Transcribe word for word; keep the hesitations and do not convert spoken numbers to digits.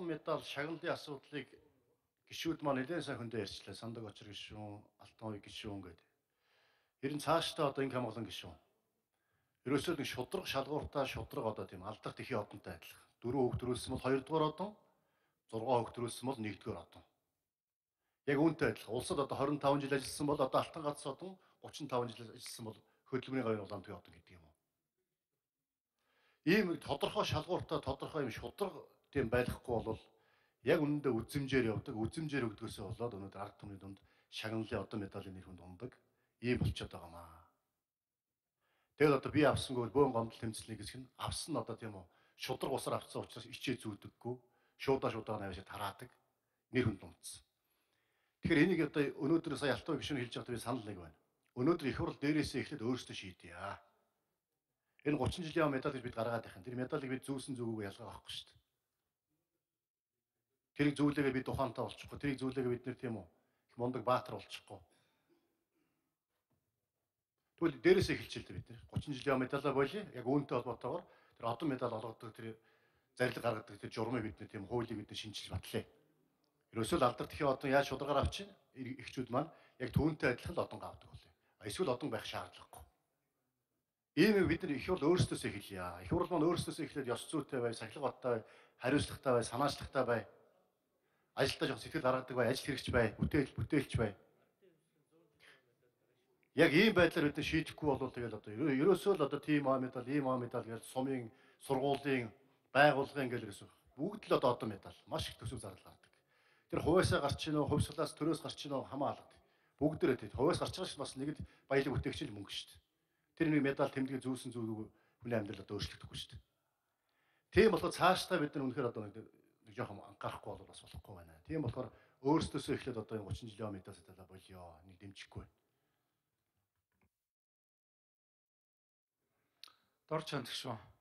алтан медаль шагналын асуудлыг гишүүд маань нэлээд сайн хөндөө ярьчлаа. Сандаг очир гишүүн, алтан ой гишүүн гэдэг. Ер нь цаашдаа одоо ингээм олон гишүүн. Ерөөсөө нэг шудраг шалгууртаа шудраг одоо тийм алдах тэхий одонтой адилхан. Дөрөв хүүхд төрүүлсэн бол хоёрдугаар одон, зургаан хүүхд төрүүлсэн бол нэгдүгээр одон. Яг үүнтэй адилхан. Улсад одоо хорин таван жил ажилласан бол одоо алтан гац одон, гучин таван жил ажилласан бол хөдөлмөрийн гавийн улаантай одон гэдэг юм уу. Ийм тодорхой шалгууртаа тодорхой юм шудраг тийм байхгүй бол яг үнэндээ үзэмжээр явдаг, үзэмжээр өгдгөөсөө болоод өнөөдөр ард түмний дунд шагналын одоо медалийн нэр хүнд ундаг ийм болчиход байгаамаа. Тэгэл одоо би авсангүй бөөн гомдол тэмцлийн хэсэг нь авсан одоо тийм үү шудраг усаар авсан учраас ичээ зүүдэггүй шуудаа шуудаа навшаа тараадаг нэр хүнд унтсан. Тэгэхээр энийг одоо өнөөдөр сая алтан гишүүн хэлж байхдаа би санал нэг байна. Өнөөдөр их хурл дээрээсээ эхлээд өөрсдөө шийдъя. Энэ гучин жилийн медалийг бид гаргаад байх юм. Тэр медалийг бид зүүсэн зүгүүгээ ялгаа авахгүй шүү дээ. Тэрийг зүүлээгээ бид ухаантай болчихгүй. Тэрийг зүүлээгээ бид нэр тийм үү их мундаг баатар болчихгүй. Тэгвэл дээрээсээ эхэлчихэл дээ бид нэр. гучин жилийн медалаа болий. Яг үүнтэй холбоотойгоор тэр одон медаль олгодог тэр зарлиг гаргадаг тэр журмыг бид нэр тийм хуулийг бид нэр шинжилж батлаа. Ерөөсөө л алдар тэхий одон яаж шударгаар авчин эхчүүд маань яг түүнтэй адилхан л одон авдаг болъё. Эсвэл одон байх шаардлагагүй. Ийм бид нар их хурл өөрсдөөсөө эхэлье. Их хурл маань өөрсдөөсөө эхлээд ёс зүйтэй бай, сахилга баттай бай, хариуцлагатай бай, санаачлагтай бай. Ажилдаа жоох сэтгэл гаргадаг бай, ажил хэрэгч бай, бүтээл бүтээлч бай. Яг ийм байдлаар бид шийдэхгүй бол тэгэл одоо ерөөсөө л одоо тийм аа медаль, ийм аа медаль гэж сумын, сургуулийн, байгууллагын гэл ерөөсөө бүгд л одоо одоо медаль маш их төсөв зардал гардаг. Тэр хувьяасаа гарч ийн, хувьсгалаас төрөөс гарч ийн хамаалагд. Бүгдээрээ тийм хувьяас гарч байгаа ш бас нэгд баялаг бүтээгчл мөнгө шүү дээ. Тэр нэг медаль тэмдэглээ зүүсэн зүг хүний амьдрал одоо өөрчлөгдөхгүй шүү дээ. Тийм болохоор цаашдаа бид нар үнэхээр одоо нэг жоохон анхаарахгүй бол бас болохгүй байна. Тийм болохоор өөрсдөөсөө эхлээд одоо энэ гучин жилийн медаль sedala болёо. Нэг дэмжихгүй. Дор чанд гişүү.